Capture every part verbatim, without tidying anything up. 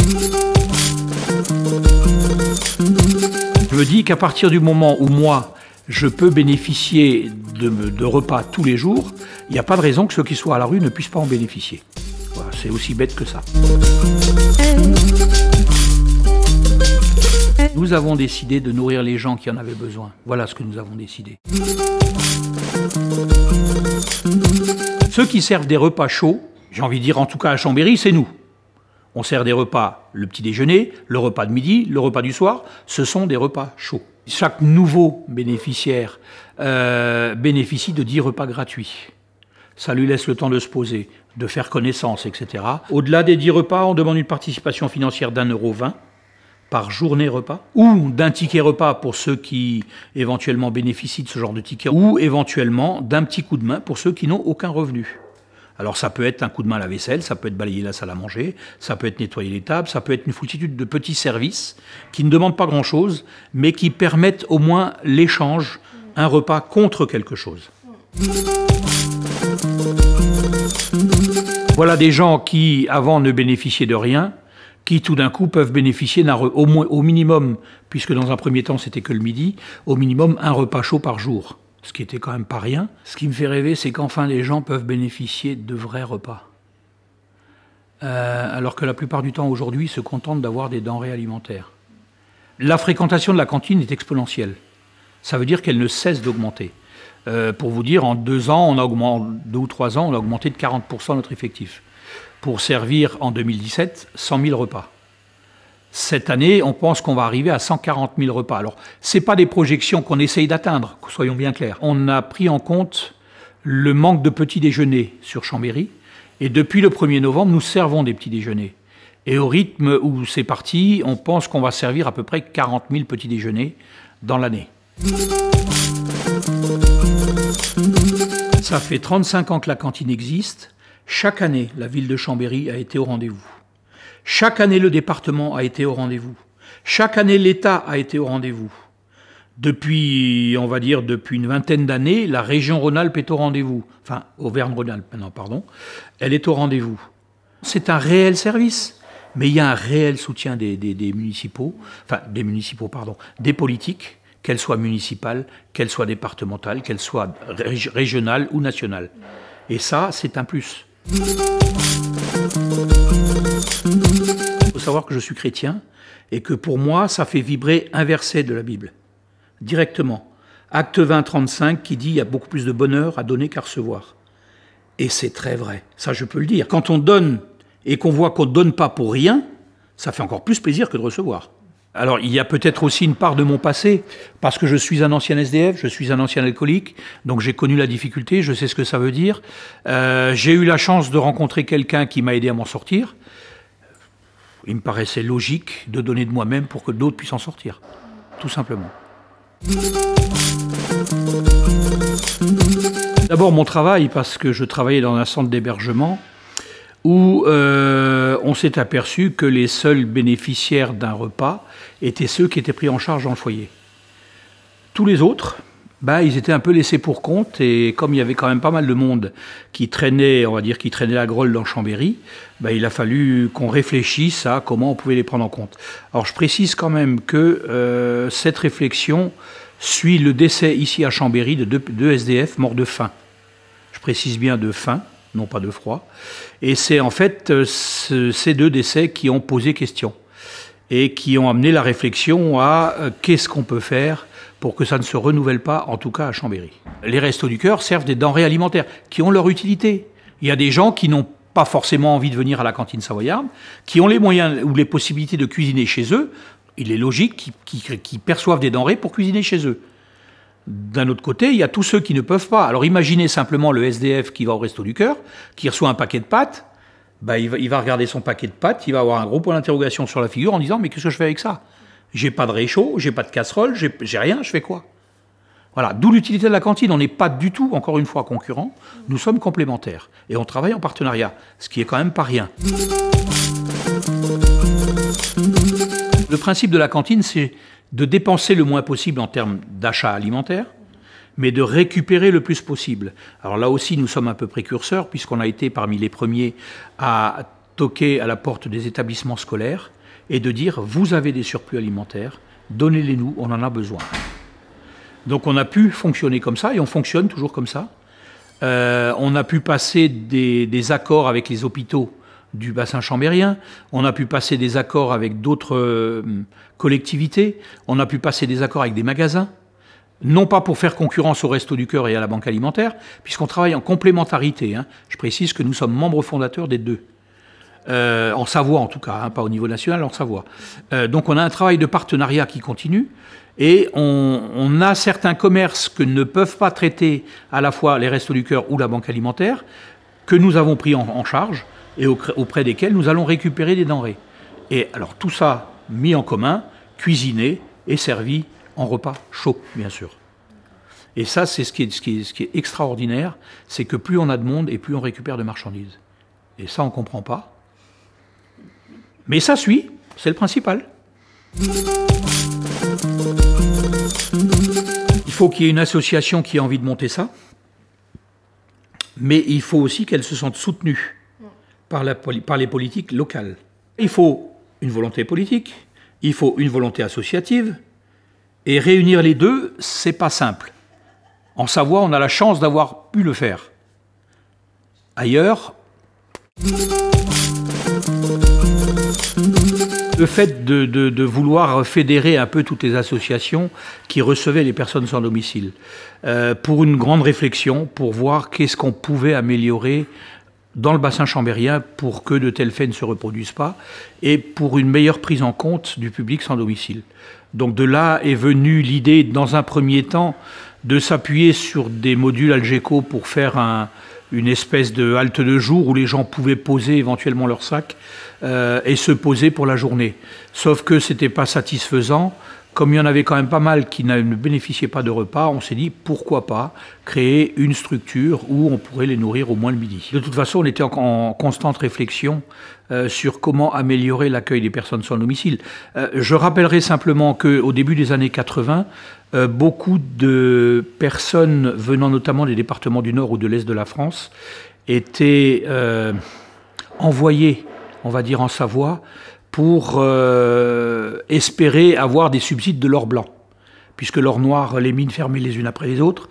Je me dis qu'à partir du moment où moi, je peux bénéficier de, de repas tous les jours, il n'y a pas de raison que ceux qui soient à la rue ne puissent pas en bénéficier. Voilà, c'est aussi bête que ça. Nous avons décidé de nourrir les gens qui en avaient besoin. Voilà ce que nous avons décidé. Ceux qui servent des repas chauds, j'ai envie de dire en tout cas à Chambéry, c'est nous. On sert des repas, le petit déjeuner, le repas de midi, le repas du soir, ce sont des repas chauds. Chaque nouveau bénéficiaire euh, bénéficie de dix repas gratuits. Ça lui laisse le temps de se poser, de faire connaissance, et cetera. Au-delà des dix repas, on demande une participation financière d'un euro vingt par journée repas, ou d'un ticket repas pour ceux qui éventuellement bénéficient de ce genre de ticket, ou éventuellement d'un petit coup de main pour ceux qui n'ont aucun revenu. Alors ça peut être un coup de main à la vaisselle, ça peut être balayer la salle à manger, ça peut être nettoyer les tables, ça peut être une foultitude de petits services qui ne demandent pas grand-chose, mais qui permettent au moins l'échange, un repas contre quelque chose. Voilà des gens qui, avant, ne bénéficiaient de rien, qui tout d'un coup peuvent bénéficier d'un au, moins, au minimum, puisque dans un premier temps c'était que le midi, au minimum un repas chaud par jour. Ce qui était quand même pas rien. Ce qui me fait rêver, c'est qu'enfin les gens peuvent bénéficier de vrais repas. Euh, alors que la plupart du temps aujourd'hui se contentent d'avoir des denrées alimentaires. La fréquentation de la cantine est exponentielle. Ça veut dire qu'elle ne cesse d'augmenter. Euh, pour vous dire, en deux ans, on a augmenté, deux ou trois ans, on a augmenté de quarante pour cent notre effectif. Pour servir en deux mille dix-sept cent mille repas. Cette année, on pense qu'on va arriver à cent quarante mille repas. Alors, ce n'est pas des projections qu'on essaye d'atteindre, soyons bien clairs. On a pris en compte le manque de petits déjeuners sur Chambéry, et depuis le premier novembre, nous servons des petits déjeuners. Et au rythme où c'est parti, on pense qu'on va servir à peu près quarante mille petits déjeuners dans l'année. Ça fait trente-cinq ans que la cantine existe. Chaque année, la ville de Chambéry a été au rendez-vous. Chaque année, le département a été au rendez-vous. Chaque année, l'État a été au rendez-vous. Depuis, on va dire, depuis une vingtaine d'années, la région Rhône-Alpes est au rendez-vous. Enfin, Auvergne-Rhône-Alpes, maintenant, pardon. Elle est au rendez-vous. C'est un réel service, mais il y a un réel soutien des, des, des municipaux, enfin, des municipaux, pardon, des politiques, qu'elles soient municipales, qu'elles soient départementales, qu'elles soient rég- régionales ou nationales. Et ça, c'est un plus. Il faut savoir que je suis chrétien et que pour moi, ça fait vibrer un verset de la Bible, directement. Acte vingt, trente-cinq, qui dit « Il y a beaucoup plus de bonheur à donner qu'à recevoir ». Et c'est très vrai, ça je peux le dire. Quand on donne et qu'on voit qu'on ne donne pas pour rien, ça fait encore plus plaisir que de recevoir. Alors, il y a peut-être aussi une part de mon passé, parce que je suis un ancien S D F, je suis un ancien alcoolique, donc j'ai connu la difficulté, je sais ce que ça veut dire. Euh, j'ai eu la chance de rencontrer quelqu'un qui m'a aidé à m'en sortir. Il me paraissait logique de donner de moi-même pour que d'autres puissent en sortir, tout simplement. D'abord, mon travail, parce que je travaillais dans un centre d'hébergement, où euh, on s'est aperçu que les seuls bénéficiaires d'un repas étaient ceux qui étaient pris en charge dans le foyer. Tous les autres, bah, ils étaient un peu laissés pour compte, et comme il y avait quand même pas mal de monde qui traînait, on va dire, qui traînait la grolle dans Chambéry, bah, il a fallu qu'on réfléchisse à comment on pouvait les prendre en compte. Alors je précise quand même que euh, cette réflexion suit le décès ici à Chambéry de deux, deux S D F morts de faim. Je précise bien de faim, non pas de froid. Et c'est en fait euh, ce, ces deux décès qui ont posé question et qui ont amené la réflexion à euh, qu'est-ce qu'on peut faire pour que ça ne se renouvelle pas, en tout cas à Chambéry. Les Restos du Cœur servent des denrées alimentaires qui ont leur utilité. Il y a des gens qui n'ont pas forcément envie de venir à la cantine savoyarde, qui ont les moyens ou les possibilités de cuisiner chez eux. Il est logique qu'ils qu'ils perçoivent des denrées pour cuisiner chez eux. D'un autre côté, il y a tous ceux qui ne peuvent pas. Alors imaginez simplement le S D F qui va au Resto du Cœur, qui reçoit un paquet de pâtes, bah, il, va, il va regarder son paquet de pâtes, il va avoir un gros point d'interrogation sur la figure en disant « Mais qu'est-ce que je fais avec ça ? J'ai pas de réchaud, j'ai pas de casserole, j'ai, j'ai rien, je fais quoi ?» Voilà, d'où l'utilité de la cantine. On n'est pas du tout, encore une fois, concurrents, nous sommes complémentaires. Et on travaille en partenariat, ce qui est quand même pas rien. Le principe de la cantine, c'est de dépenser le moins possible en termes d'achat alimentaire, mais de récupérer le plus possible. Alors là aussi, nous sommes un peu précurseurs, puisqu'on a été parmi les premiers à toquer à la porte des établissements scolaires et de dire « vous avez des surplus alimentaires, donnez-les nous, on en a besoin ». Donc on a pu fonctionner comme ça, et on fonctionne toujours comme ça. Euh, on a pu passer des, des accords avec les hôpitaux du bassin chambérien, on a pu passer des accords avec d'autres euh, collectivités, on a pu passer des accords avec des magasins, non pas pour faire concurrence au Resto du Cœur et à la Banque Alimentaire, puisqu'on travaille en complémentarité. Hein. Je précise que nous sommes membres fondateurs des deux. Euh, en Savoie en tout cas, hein, pas au niveau national, en Savoie. Euh, donc on a un travail de partenariat qui continue, et on, on a certains commerces que ne peuvent pas traiter à la fois les Restos du Cœur ou la Banque Alimentaire, que nous avons pris en, en charge, et auprès desquels nous allons récupérer des denrées. Et alors tout ça mis en commun, cuisiné et servi en repas chaud, bien sûr. Et ça, c'est ce qui est, ce qui est, ce qui est extraordinaire, c'est que plus on a de monde et plus on récupère de marchandises. Et ça, on ne comprend pas. Mais ça suit, c'est le principal. Il faut qu'il y ait une association qui ait envie de monter ça, mais il faut aussi qu'elle se sente soutenue par, la, par les politiques locales. Il faut une volonté politique, il faut une volonté associative, et réunir les deux, c'est pas simple. En Savoie, on a la chance d'avoir pu le faire. Ailleurs, le fait de, de, de vouloir fédérer un peu toutes les associations qui recevaient les personnes sans domicile, euh, pour une grande réflexion, pour voir qu'est-ce qu'on pouvait améliorer dans le bassin chambérien pour que de tels faits ne se reproduisent pas, et pour une meilleure prise en compte du public sans domicile. Donc de là est venue l'idée, dans un premier temps, de s'appuyer sur des modules Algeco pour faire un, une espèce de halte de jour où les gens pouvaient poser éventuellement leur sac euh, et se poser pour la journée. Sauf que ce n'était pas satisfaisant. Comme il y en avait quand même pas mal qui ne bénéficiaient pas de repas, on s'est dit pourquoi pas créer une structure où on pourrait les nourrir au moins le midi. De toute façon, on était en, en constante réflexion euh, sur comment améliorer l'accueil des personnes sans domicile. Euh, je rappellerai simplement qu'au début des années quatre-vingt, euh, beaucoup de personnes venant notamment des départements du Nord ou de l'Est de la France étaient euh, envoyées, on va dire en Savoie, pour euh, espérer avoir des subsides de l'or blanc, puisque l'or noir, les mines fermaient les unes après les autres,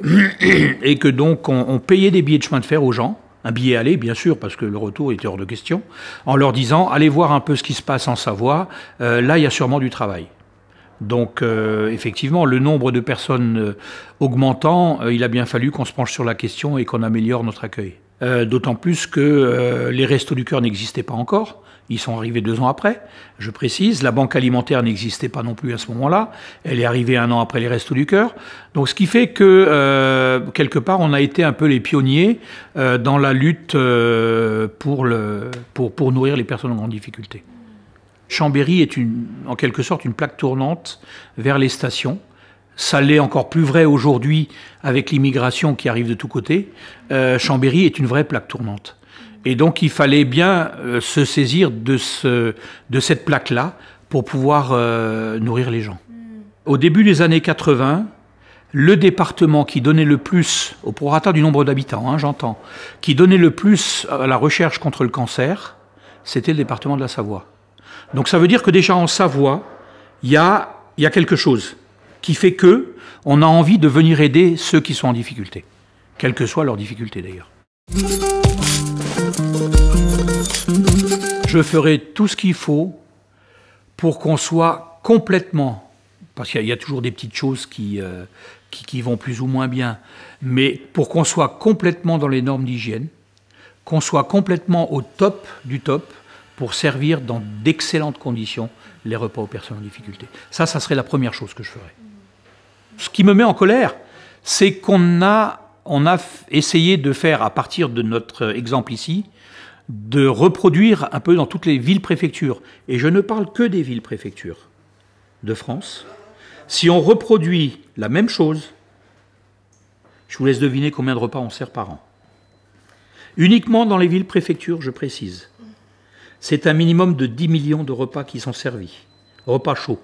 et que donc on, on payait des billets de chemin de fer aux gens, un billet aller bien sûr, parce que le retour était hors de question, en leur disant « allez voir un peu ce qui se passe en Savoie, euh, là il y a sûrement du travail ». Donc euh, effectivement, le nombre de personnes euh, augmentant, euh, il a bien fallu qu'on se penche sur la question et qu'on améliore notre accueil. Euh, D'autant plus que euh, les Restos du Cœur n'existaient pas encore. Ils sont arrivés deux ans après, je précise. La Banque Alimentaire n'existait pas non plus à ce moment-là. Elle est arrivée un an après les Restos du Cœur. Donc ce qui fait que, euh, quelque part, on a été un peu les pionniers euh, dans la lutte euh, pour, le, pour, pour nourrir les personnes en grande difficulté. Chambéry est une, en quelque sorte une plaque tournante vers les stations. Ça l'est encore plus vrai aujourd'hui avec l'immigration qui arrive de tous côtés. Euh, Chambéry est une vraie plaque tournante. Et donc il fallait bien euh, se saisir de, ce, de cette plaque-là pour pouvoir euh, nourrir les gens. Au début des années quatre-vingt, le département qui donnait le plus, au prorata du nombre d'habitants, hein, j'entends, qui donnait le plus à la recherche contre le cancer, c'était le département de la Savoie. Donc ça veut dire que déjà en Savoie, il y a, y a quelque chose qui fait que on a envie de venir aider ceux qui sont en difficulté, quelles que soient leurs difficultés d'ailleurs. Je ferai tout ce qu'il faut pour qu'on soit complètement, parce qu'il y a toujours des petites choses qui, euh, qui, qui vont plus ou moins bien, mais pour qu'on soit complètement dans les normes d'hygiène, qu'on soit complètement au top du top pour servir dans d'excellentes conditions les repas aux personnes en difficulté. Ça, ça serait la première chose que je ferais. Ce qui me met en colère, c'est qu'on a, on a essayé de faire, à partir de notre exemple ici, de reproduire un peu dans toutes les villes-préfectures. Et je ne parle que des villes-préfectures de France. Si on reproduit la même chose, je vous laisse deviner combien de repas on sert par an. Uniquement dans les villes-préfectures, je précise. C'est un minimum de dix millions de repas qui sont servis. Repas chauds.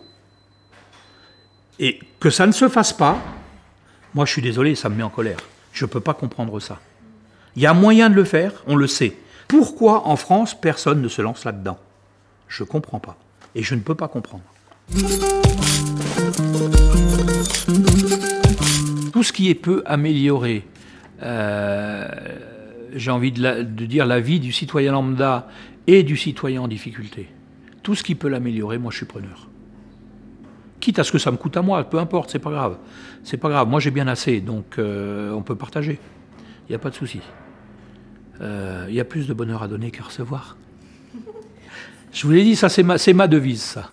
Et que ça ne se fasse pas, moi je suis désolé, ça me met en colère. Je ne peux pas comprendre ça. Il y a moyen de le faire, on le sait. Pourquoi en France, personne ne se lance là-dedans? Je ne comprends pas. Et je ne peux pas comprendre. Tout ce qui est peut améliorer, euh, j'ai envie de, la, de dire, la vie du citoyen lambda et du citoyen en difficulté. Tout ce qui peut l'améliorer, moi je suis preneur. Quitte à ce que ça me coûte à moi, peu importe, c'est pas grave. C'est pas grave, moi j'ai bien assez, donc euh, on peut partager. Il n'y a pas de souci. Il euh, y a plus de bonheur à donner qu'à recevoir. Je vous l'ai dit, ça c'est ma, c'est ma devise, ça.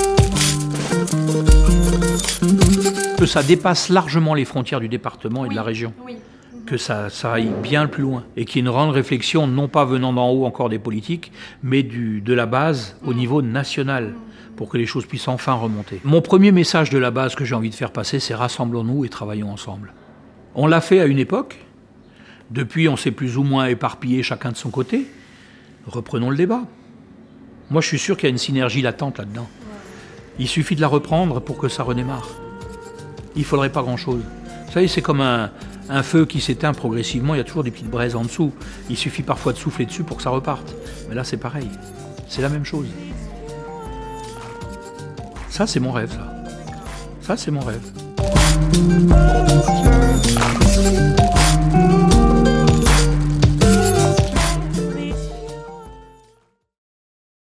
Que ça dépasse largement les frontières du département et oui, de la région. Oui. Que ça, ça aille bien plus loin. Et qu'il y ait une grande réflexion, non pas venant d'en haut encore des politiques, mais du, de la base au niveau national, pour que les choses puissent enfin remonter. Mon premier message de la base que j'ai envie de faire passer, c'est rassemblons-nous et travaillons ensemble. On l'a fait à une époque. Depuis, on s'est plus ou moins éparpillé chacun de son côté. Reprenons le débat. Moi, je suis sûr qu'il y a une synergie latente là-dedans. Il suffit de la reprendre pour que ça redémarre. Il ne faudrait pas grand-chose. Vous savez, c'est comme un, un feu qui s'éteint progressivement, il y a toujours des petites braises en dessous. Il suffit parfois de souffler dessus pour que ça reparte. Mais là, c'est pareil. C'est la même chose. Ça, c'est mon rêve, ça. Ça, c'est mon rêve.